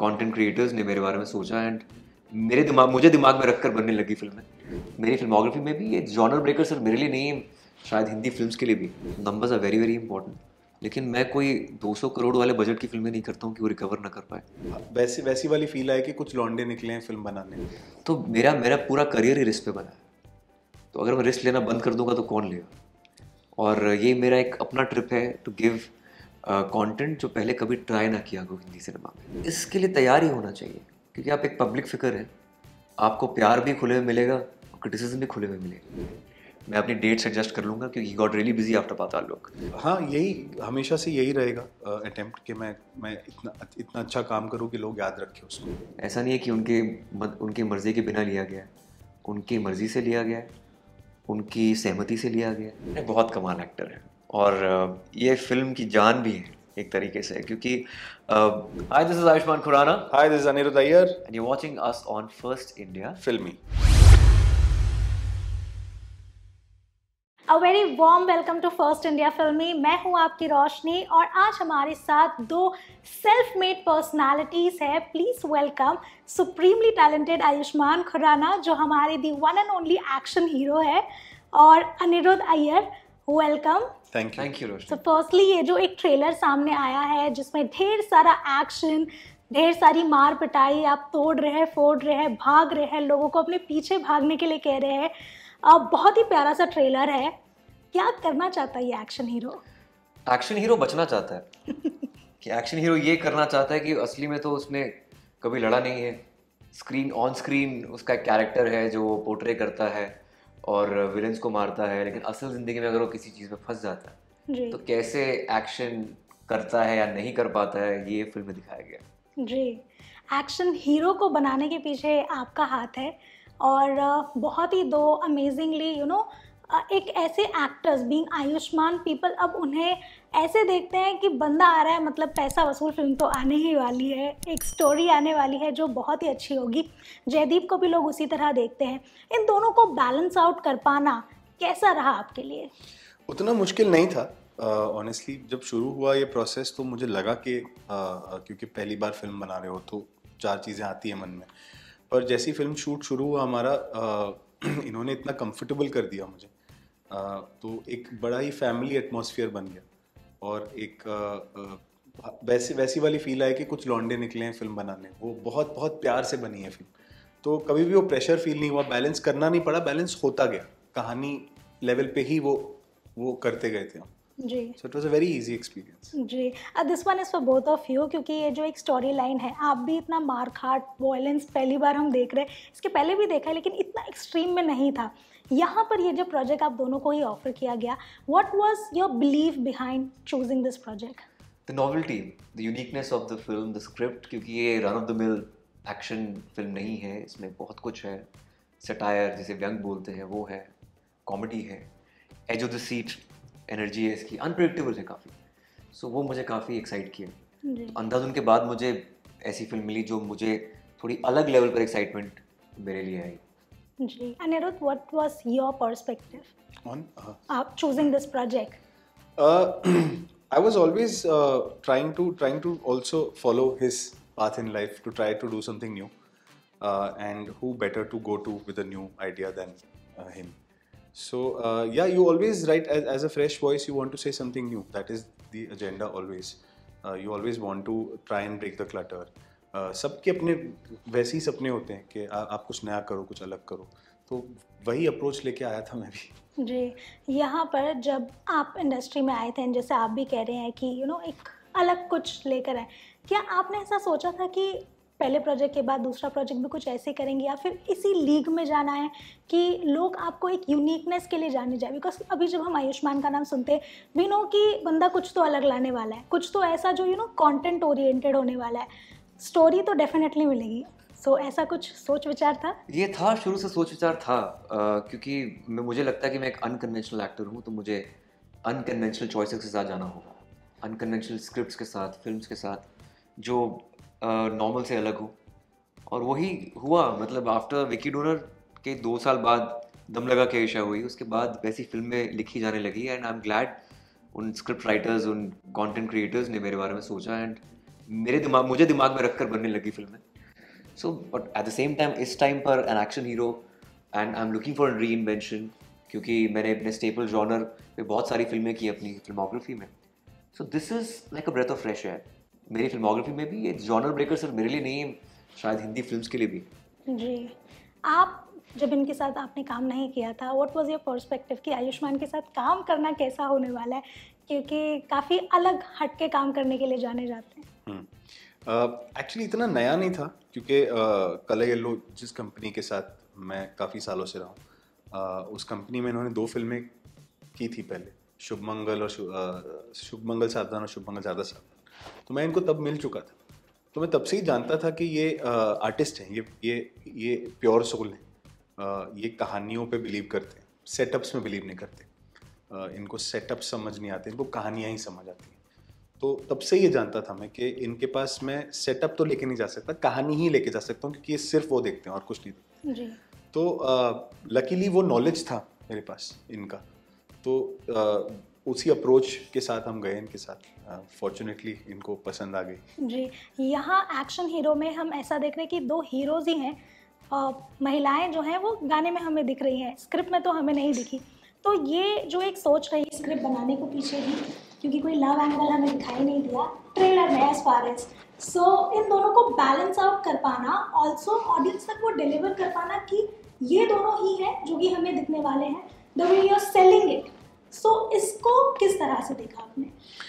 Content creators ने मेरे बारे में सोचा एंड मुझे दिमाग में रखकर बनने लगी फिल्में। मेरी फिल्मोग्राफी में भी ये जॉनर ब्रेकर सिर्फ मेरे लिए नहीं है, शायद हिंदी फिल्म्स के लिए भी। Numbers are very very important, लेकिन मैं कोई 200 करोड़ वाले बजट की फिल्में नहीं करता हूँ कि वो रिकवर ना कर पाए। वैसी वाली फील आए कि कुछ लौंडे निकले हैं फिल्म बनाने। तो मेरा पूरा करियर ही रिस्क पे बना है, तो अगर मैं रिस्क लेना बंद कर दूंगा तो कौन लेगा। और ये मेरा एक अपना ट्रिप है टू गिव कंटेंट जो पहले कभी ट्राई ना किया हो हिंदी सिनेमा में। इसके लिए तैयार ही होना चाहिए, क्योंकि आप एक पब्लिक फिगर हैं, आपको प्यार भी खुले में मिलेगा और क्रिटिसिज्म भी खुले में मिलेगा। मैं अपनी डेट्स एडजस्ट कर लूँगा क्योंकि got really busy after Paatal Lok. हाँ, यही हमेशा से यही रहेगा अटेम्प्ट कि मैं इतना अच्छा काम करूँ कि लोग याद रखें उसको। ऐसा नहीं है कि उनकी मर्जी के बिना लिया गया है, उनकी मर्जी से लिया गया है, उनकी सहमति से लिया गया है। बहुत कमाल एक्टर है और ये फिल्म की जान भी है एक तरीके से, क्योंकि hi this is Ayushmann Khurrana, hi this is Anirudh Iyer and you watching us on first India filmy. A very warm welcome to First India Filmy। मैं हूँ आपकी रोशनी और आज हमारे साथ दो सेल्फ मेड पर्सनैलिटीज है। Please welcome supremely talented Ayushmann Khurrana, जो हमारे the one and only action hero है, और Anirudh Iyer. Welcome. Thank you Roshni. So firstly, ये जो एक ट्रेलर सामने आया है जिसमें ढेर सारा एक्शन, ढेर सारी मार पिटाई, आप तोड़ रहे हैं, फोड़ रहे हैं, भाग रहे हैं, लोगों को अपने पीछे भागने के लिए कह रहे हैं। बहुत ही प्यारा सा ट्रेलर है। क्या करना चाहता है ये एक्शन हीरो? एक्शन हीरो बचना चाहता है कि एक्शन हीरो ये करना चाहता है कि असली में तो उसने कभी लड़ा नहीं है। ऑन स्क्रीन उसका एक कैरेक्टर है जो वो पोर्ट्रे करता है और विलेंस को मारता है, लेकिन असल ज़िंदगी में अगर वो किसी चीज़ में फंस जाता है तो कैसे एक्शन करता है या नहीं कर पाता है, ये फिल्म में दिखाया गया। जी, एक्शन हीरो को बनाने के पीछे आपका हाथ है और बहुत ही दो अमेजिंगली एक ऐसे एक्टर्स बीइंग आयुष्मान, पीपल अब उन्हें ऐसे देखते हैं कि बंदा आ रहा है, मतलब पैसा वसूल फिल्म तो आने ही वाली है, एक स्टोरी आने वाली है जो बहुत ही अच्छी होगी। जयदीप को भी लोग उसी तरह देखते हैं। इन दोनों को बैलेंस आउट कर पाना कैसा रहा आपके लिए? उतना मुश्किल नहीं था ऑनेस्टली। जब शुरू हुआ ये प्रोसेस तो मुझे लगा कि क्योंकि पहली बार फिल्म बना रहे हो तो 4 चीज़ें आती हैं मन में, पर जैसी फिल्म शूट शुरू हुआ हमारा इन्होंने इतना कंफर्टेबल कर दिया मुझे, तो एक बड़ा ही फैमिली एटमॉस्फेयर बन गया और एक वैसी वाली फील आए कि कुछ लौंडे निकले हैं फिल्म बनाने। वो बहुत बहुत प्यार से बनी है फिल्म, तो कभी भी वो प्रेशर फील नहीं हुआ, बैलेंस करना नहीं पड़ा, बैलेंस होता गया। कहानी लेवल पे ही वो करते गए थे हम। जी, so it was a very easy experience. जी, this one is for both of you, क्योंकि ये जो एक स्टोरी लाइन है, आप भी इतना मारकाट वायलेंस पहली बार हम देख रहे हैं, इसके पहले भी देखा है लेकिन इतना एक्सट्रीम में नहीं था। यहाँ पर ये जो प्रोजेक्ट आप दोनों को ही ऑफर किया गया, what was your believe behind choosing this project? The novelty, the uniqueness of the film, the script, क्योंकि ये run of the mill action film नहीं है, इसमें बहुत कुछ है। सटायर जिसे व्यंग बोलते हैं वो है, कॉमेडी है, edge of the seat energy है इसकी, अनप्रेडिक्टेबल है काफ़ी। सो वो मुझे काफ़ी एक्साइट किया। अंधाधुन के बाद मुझे ऐसी फिल्म मिली जो मुझे थोड़ी अलग लेवल पर एक्साइटमेंट मेरे लिए आई। जी, Anirudh, what was your perspective on choosing this project? I was always trying to also follow his path in life, to try to do something new, and who better to go to with a new idea than him. So yeah, you always write as a fresh voice, you want to say something new. That is the agenda always. You always want to try and break the clutter. सबके अपने वैसे ही सपने होते हैं कि आप कुछ नया करो, कुछ अलग करो, तो वही अप्रोच लेके आया था मैं भी। जी, यहाँ पर जब आप इंडस्ट्री में आए थे, जैसे आप भी कह रहे हैं कि एक अलग कुछ लेकर आए, क्या आपने ऐसा सोचा था कि पहले प्रोजेक्ट के बाद दूसरा प्रोजेक्ट भी कुछ ऐसे करेंगे, या फिर इसी लीग में जाना है कि लोग आपको एक यूनिकनेस के लिए जाने जाए? बिकॉज अभी जब हम आयुष्मान का नाम सुनते हैं, वी नो कि बंदा कुछ तो अलग लाने वाला है, कुछ तो ऐसा जो कंटेंट ओरिएंटेड होने वाला है, स्टोरी तो डेफिनेटली मिलेगी। सो ऐसा कुछ सोच विचार था? ये था, शुरू से सोच विचार था, क्योंकि मुझे लगता है कि मैं एक अनकन्वेंशनल एक्टर हूँ, तो मुझे अनकन्वेंशनल चॉइसेस के साथ जाना होगा, अनकन्वेंशनल स्क्रिप्ट्स के साथ, फिल्म्स के साथ, जो नॉर्मल से अलग हो। और वही हुआ, मतलब आफ्टर विकी डोनर के 2 साल बाद दम लगा के ईशा हुई, उसके बाद वैसी फिल्में लिखी जाने लगी। एंड आई एम ग्लैड उन स्क्रिप्ट राइटर्स, उन कंटेंट क्रिएटर्स ने मेरे बारे में सोचा एंड मुझे दिमाग में रखकर बनने लगी फिल्में. So but at the same time इस टाइम पर an action hero and I am looking for reinvention, क्योंकि मैंने अपने स्टेपल जॉनर पे बहुत सारी फिल्में की अपनी फिल्मोग्राफी में. So this is like a breath of fresh air. मेरी फिल्मोग्राफी में भी ये जॉनर ब्रेकर सिर्फ मेरे लिए नहीं है, शायद हिंदी फिल्म्स के लिए भी. जी, आप जब इनके साथ आपने काम नहीं किया था, व्हाट वाज योर पर्सपेक्टिव कि आयुष्मान के साथ काम करना कैसा होने वाला है, क्योंकि काफ़ी अलग हट के काम करने के लिए जाने जाते हैं. एक्चुअली इतना नया नहीं था, क्योंकि कलर येलो जिस कंपनी के साथ मैं काफ़ी सालों से रहा हूँ, उस कंपनी में इन्होंने 2 फिल्में की थी पहले, शुभ मंगल सावधान और शुभ मंगल ज़्यादा सावधान. तो मैं इनको तब मिल चुका था, तो मैं तब से ही जानता था कि ये आर्टिस्ट हैं, ये प्योर सोल हैं, ये कहानियों पे बिलीव करते हैं, सेटअप्स में बिलीव नहीं करते. इनको सेटअप समझ नहीं आते, इनको कहानियाँ ही समझ आती हैं. तो तब से ये जानता था मैं कि इनके पास मैं सेटअप तो लेके नहीं जा सकता, कहानी ही लेके जा सकता हूँ, क्योंकि ये सिर्फ वो देखते हैं और कुछ नहीं देखते. जी. तो लकीली वो नॉलेज था मेरे पास इनका, तो उसी अप्रोच के साथ हम गए इनके साथ. फॉर्चुनेटली इनको पसंद आ गई. जी, यहाँ एक्शन हीरो में हम ऐसा देख रहे हैं कि 2 हीरोज़ ही हैं, महिलाएं जो हैं वो गाने में हमें दिख रही हैं, स्क्रिप्ट में तो हमें नहीं दिखी. तो ये जो एक सोच रही है स्क्रिप्ट बनाने को पीछे ही, क्योंकि कोई लव एंगल हमें दिखाई नहीं दिया ट्रेलर में एज फार एज, सो इन दोनों को बैलेंस आउट कर पाना, ऑल्सो ऑडियंस तक वो डिलीवर कर पाना कि ये दोनों ही हैं जो कि हमें दिखने वाले हैं, the way you are selling it. So इसको किस तरह से देखा आपने?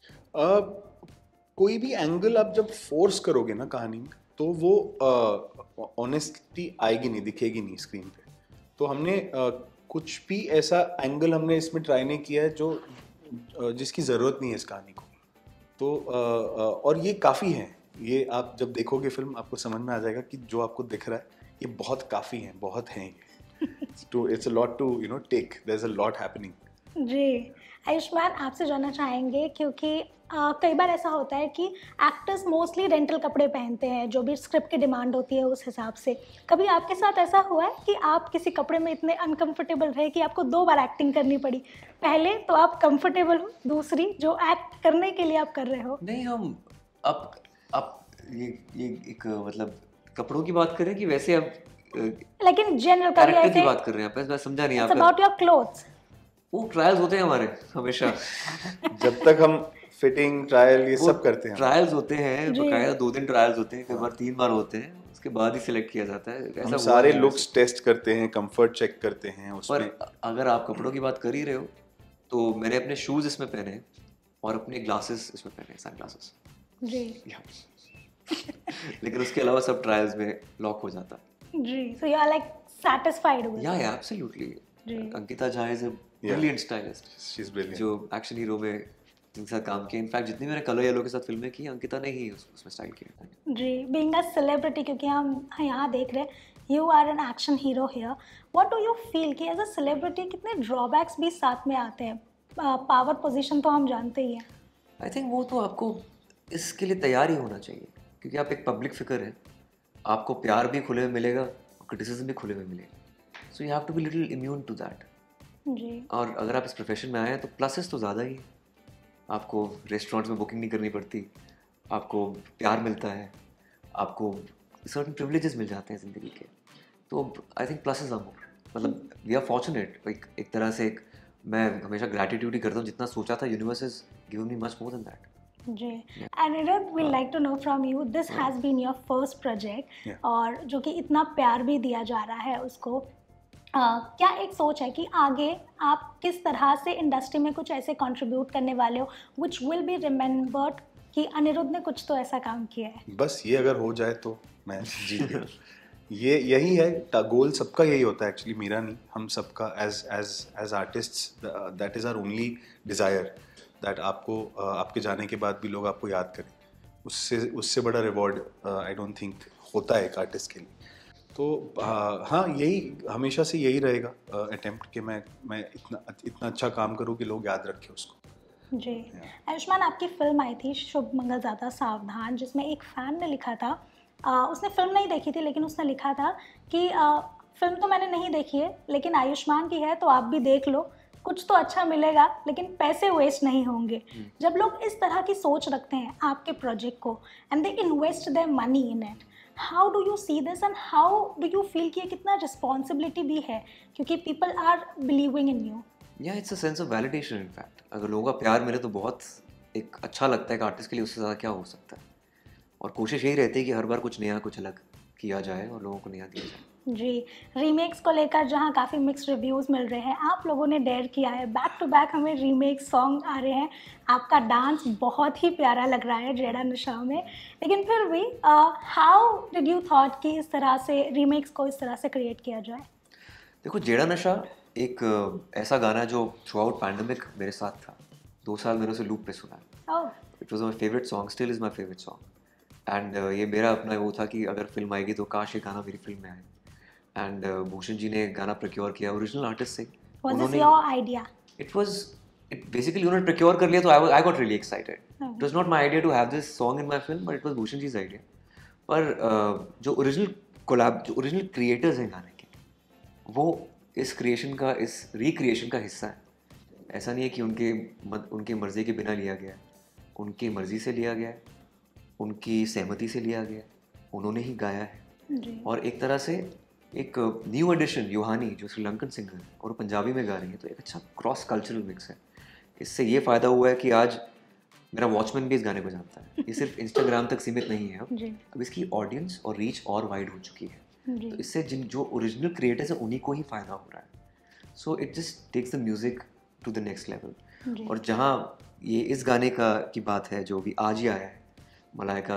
कोई भी एंगल आप जब फोर्स करोगे ना कहानी में, तो वो ऑनेस्टी आएगी नहीं, दिखेगी नहीं स्क्रीन पे. तो हमने कुछ भी ऐसा एंगल हमने इसमें ट्राई नहीं किया है जो जिसकी ज़रूरत नहीं है इस कहानी को. तो और ये काफ़ी है, ये आप जब देखोगे फिल्म आपको समझ में आ जाएगा कि जो आपको दिख रहा है ये बहुत काफ़ी है, बहुत हैं ये. तो it's a lot to take, there is a lot happening. जी, आयुष्मान आपसे जानना चाहेंगे, क्योंकि कई बार ऐसा होता है कि एक्टर्स मोस्टली रेंटल कपड़े पहनते हैं, जो भी स्क्रिप्ट की डिमांड होती है उस हिसाब से. कभी आपके साथ ऐसा हुआ है कि आप किसी कपड़े में इतने अनकंफर्टेबल रहे कि आपको 2 बार एक्टिंग करनी पड़ी? पहले तो आप कंफर्टेबल हो, दूसरी जो एक्ट करने के लिए आप कर रहे हो. नहीं, हम अब ये एक मतलब कपड़ों की बात करें कि वैसे अब लेकिन जनरल कैरेक्टर की बात कर रहे हैं आप? मैं समझा नहीं. आप अबाउट योर क्लोथ्स. वो ट्रायल्स होते हैं हमारे हमेशा. जब तक हम फिटिंग ट्रायल ये सब करते हैं, ट्रायल्स होते हैं, बकायदा 2 दिन ट्रायल्स होते हैं, कई बार 3 बार होते हैं, उसके बाद ही सिलेक्ट किया जाता है. हम सारे लुक्स टेस्ट करते हैं, कंफर्ट चेक करते हैं उसमें. पर अगर आप कपड़ों की बात कर ही रहे हो तो मैंने अपने शूज इसमें पहने हैं और अपने ग्लासेस इसमें पहने हैं, सन ग्लासेस. जी. लेकिन उसके अलावा सब ट्रायल्स में लॉक हो जाता है. जी, so you are like satisfied with it. Yeah, absolutely. Ankita Jha is a brilliant stylist. She's brilliant. जो एक्शन हीरो में जिनके साथ काम किया, इनफैक्ट जितनी मैंने कलर येलो के साथ फिल्में की, अंकिता ने ही उसमें स्टाइल किया. जी, बीइंग अ सेलिब्रिटी, क्योंकि हम यहाँ देख रहे हैं you are an action hero here, what do you feel कि एज अ सेलिब्रिटी कितने ड्रॉबैक्स भी साथ में आते हैं? पावर पोजीशन तो हम जानते ही हैं. आई थिंक वो तो आपको इसके लिए तैयार ही होना चाहिए, क्योंकि आप एक पब्लिक फिगर हैं. आपको प्यार भी खुले में मिलेगा और क्रिटिसिज्म भी खुले में मिलेगा. So you have to be little immune to that. जी. और अगर आप इस प्रोफेशन में आए हैं तो प्लसेस तो ज़्यादा ही है. आपको रेस्टोरेंट्स में बुकिंग नहीं करनी पड़ती, आपको प्यार मिलता है, आपको सर्टेन प्रिविलेजेस मिल जाते हैं ज़िंदगी के. तो I think pluses are more. मतलब वी आर फॉर्चुनेट. एक तरह से मैं हमेशा ग्रैटिट्यूड ही करता हूँ. जितना सोचा था universe is given me much more than that. जी. Anirudh, we'd like to know from you, this has been your first project, और जो कि इतना प्यार भी दिया जा रहा है उसको, क्या एक सोच है कि आगे आप किस तरह से इंडस्ट्री में कुछ ऐसे कंट्रीब्यूट करने वाले हो which will be remembered कि अनिरुद्ध ने कुछ तो ऐसा काम किया है? बस ये अगर हो जाए तो मैं जीत गया. ये यही है गोल, सबका यही होता है एक्चुअली, मेरा नहीं, हम सबका as artists. That is our only desire, that आपको आपके जाने के बाद भी लोग आपको याद करें. उससे बड़ा रिवॉर्ड आई डोंट थिंक होता है एक आर्टिस्ट के लिए. तो हाँ, यही हमेशा से यही रहेगा अटेम्प्ट कि मैं इतना अच्छा काम करूँ कि लोग याद रखें उसको. जी. आयुष्मान, आपकी फिल्म आई थी शुभ मंगल ज़्यादा सावधान, जिसमें एक फ़ैन ने लिखा था, उसने फिल्म नहीं देखी थी लेकिन उसने लिखा था कि फिल्म तो मैंने नहीं देखी है लेकिन आयुष्मान की है तो आप भी देख लो, कुछ तो अच्छा मिलेगा लेकिन पैसे वेस्ट नहीं होंगे। जब लोग इस तरह की सोच रखते हैं आपके प्रोजेक्ट को and they invest their money in it, how do you see this and how do you feel कि ये कितना रिस्पॉन्सिबिलिटी भी है क्योंकि people are believing in you? या it's a sense of validation in fact. अगर लोगों का प्यार मिले तो बहुत एक अच्छा लगता है कि आर्टिस्ट के लिए उससे ज़्यादा क्या हो सकता है। और कोशिश यही रहती है कि हर बार कुछ नया कुछ अलग किया जाए और लोगों को नया दिया जाए। जी, रीमेक्स को लेकर जहाँ काफ़ी मिक्स्ड रिव्यूज़ मिल रहे हैं, आप लोगों ने डेयर किया है, बैक टू बैक हमें रीमेक सॉन्ग आ रहे हैं। आपका डांस बहुत ही प्यारा लग रहा है जेड़ा नशा में, लेकिन फिर भी हाउ डिड यू थॉट कि इस तरह से रीमेक्स को इस तरह से क्रिएट किया जाए? देखो, जेड़ा नशा एक ऐसा गाना है जो थ्रू आउट पैंडमिक मेरे साथ था। 2 साल मैंने उसे लूप पे सुना है। Oh, it was my favourite song, still is my favourite song. And ये मेरा अपना वो था कि अगर फिल्म आएगी तो काश ये गाना मेरी फिल्म में आए। एंड भूषण जी ने गाना प्रोक्योर किया ओरिजिनल आर्टिस्ट से। Was this your idea? It basically उन्होंने प्रोक्योर कर लिया तो I got really excited. It was not my idea to have this song in my film, but it was Bhushan ji's idea. पर जो ओरिजिनल क्रिएटर्स हैं गाने के, वो इस रिक्रिएशन का हिस्सा है। ऐसा नहीं है कि उनके मर्जी के बिना लिया गया है, उनकी मर्जी से लिया गया है, उनकी सहमति से लिया गया है, उन्होंने ही गाया है। जी, और एक तरह से एक न्यू एडिशन यूहानी जो श्रीलंकन सिंगर है और पंजाबी में गा रही है, तो एक अच्छा क्रॉस कल्चरल मिक्स है। इससे ये फ़ायदा हुआ है कि आज मेरा वॉचमैन भी इस गाने को जानता है। ये सिर्फ इंस्टाग्राम तक सीमित नहीं है अब इसकी ऑडियंस और रीच और वाइड हो चुकी है। तो इससे जो ओरिजिनल क्रिएटर्स है उन्हीं को ही फ़ायदा हो रहा है। So it just takes the music to the next level. और जहाँ ये इस गाने की बात है जो भी आज ही आया है, मलाइका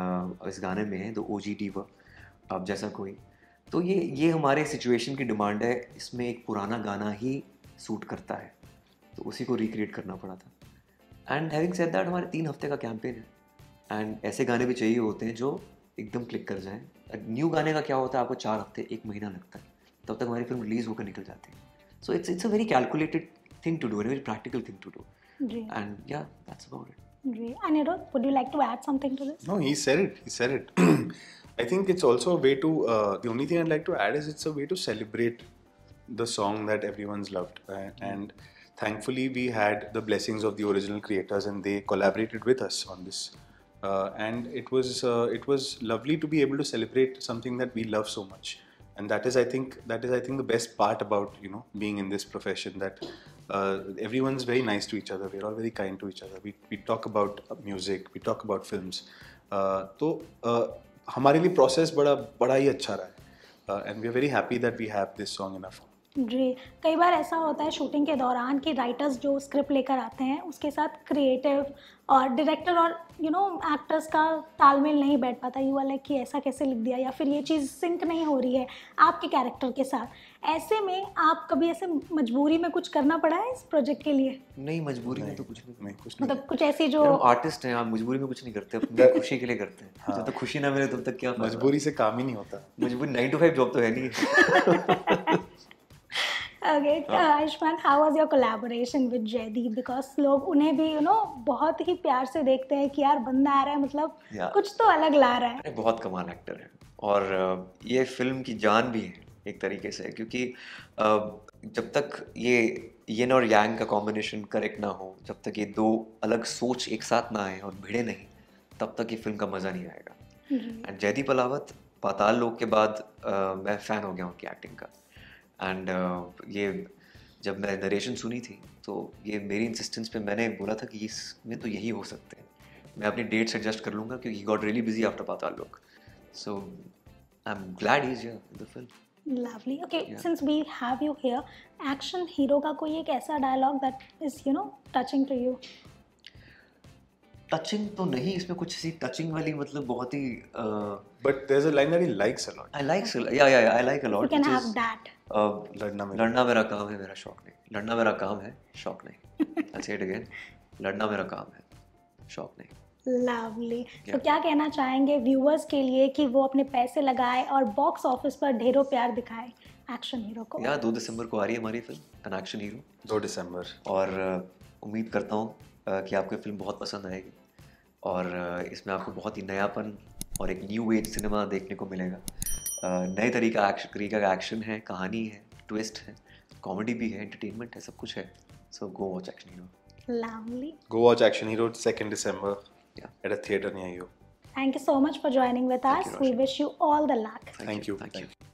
इस गाने में है, द OG diva, अब जैसा कोई, तो ये हमारे सिचुएशन की डिमांड है। इसमें एक पुराना गाना ही सूट करता है, तो उसी को रिक्रिएट करना पड़ा था। एंड हैविंग सेड दैट, हमारे 3 हफ्ते का कैंपेन है एंड ऐसे गाने भी चाहिए होते हैं जो एकदम क्लिक कर जाएं। न्यू गाने का क्या होता है, आपको 4 हफ्ते 1 महीना लगता है, तब तक हमारी फिल्म रिलीज होकर निकल जाती है। So it's a very calculated thing to do, very practical thing to do. And या that's about it. Anirudh, would you like to add something to this? No, he said it. I think it's also a way to, the only thing I'd like to add is it's a way to celebrate the song that everyone's loved. And thankfully we had the blessings of the original creators and they collaborated with us on this. And it was lovely to be able to celebrate something that we love so much. And that is I think the best part about, being in this profession, that everyone's very nice to each other. We're all very kind to each other. We talk about music, we talk about films. तो हमारे लिए process बड़ा ही अच्छा रहा है and we are very happy that we have this song in our film. जी, कई बार ऐसा होता है शूटिंग के दौरान कि राइटर्स जो स्क्रिप्ट लेकर आते हैं उसके साथ क्रिएटिव और डायरेक्टर और एक्टर्स का तालमेल नहीं बैठ पाता। यू वाला कि ऐसा कैसे लिख दिया या फिर ये चीज़ सिंक नहीं हो रही है आपके कैरेक्टर के साथ। ऐसे में आप कभी ऐसे मजबूरी में कुछ करना पड़ा है इस प्रोजेक्ट के लिए? नहीं, मजबूरी में तो कुछ नहीं मतलब कुछ ऐसी जो आर्टिस्ट हैं, आप मजबूरी में कुछ नहीं करते, अपनी खुशी के लिए करते हैं। हाँ। जब तक खुशी ना मिले तब तक क्या मजबूरी से काम ही नहीं होता। मजबूरी 9 to 5 जॉब तो है नहीं। Okay, Ayushmann, how was your collaboration with Jaideep? Because लोग उन्हें भी बहुत ही प्यार से देखते हैं कि यार बंदा आ रहा है, मतलब कुछ तो अलग ला रहा है। बहुत कमाल एक्टर है और ये फिल्म की जान भी है एक तरीके से, क्योंकि जब तक ये यिन और यांग का कॉम्बिनेशन करेक्ट ना हो, जब तक ये 2 अलग सोच एक साथ ना आए और भिड़े नहीं, तब तक ये फिल्म का मज़ा नहीं आएगा। एंड जयदीप अलावत पाताल लोक के बाद मैं फ़ैन हो गया उनकी एक्टिंग का। एंड ये जब मैं नरेशन सुनी थी तो ये मेरी इंसिस्टेंस पे मैंने बोला था कि इसमें तो यही हो सकते हैं, मैं अपनी डेट्स एडजस्ट कर लूँगा क्योंकि he got really busy after Paatal Lok. So I am glad he is here in the film. Lovely. Okay, since we have you here, action hero का कोई एक ऐसा dialogue that is touching to you? Touching तो नहीं, इसमें कुछ ऐसी touching वाली मतलब बहुत ही but there is a line that he likes a lot. I like a lot. You can have that. लड़ना मेरा काम है, मेरा शौक नहीं। लड़ना मेरा काम है, शौक नहीं। I'll say it again, लड़ना मेरा काम है, शौक नहीं। लवली। तो क्या कहना चाहेंगे व्यूअर्स के लिए कि वो अपने पैसे लगाए और बॉक्स ऑफिस पर ढेरों प्यार दिखाए एक्शन हीरो को? 2 दिसंबर को आ रही है हमारी फिल्म एन एक्शन हीरो, 2 दिसंबर, और उम्मीद करता हूँ कि आपको फिल्म बहुत पसंद आएगी और इसमें आपको बहुत ही नयापन और एक न्यू एज सिनेमा देखने को मिलेगा। नए तरीका का एक्शन है, कहानी है, ट्विस्ट है, कॉमेडी भी है, एंटरटेनमेंट है, सब कुछ है. So go watch Action Hero. Lovely. Go watch Action Hero 2nd December at a theater near you. Thank you so much for joining with Thank us. you, We Roshni. wish you all the luck. Thank you. Thank you.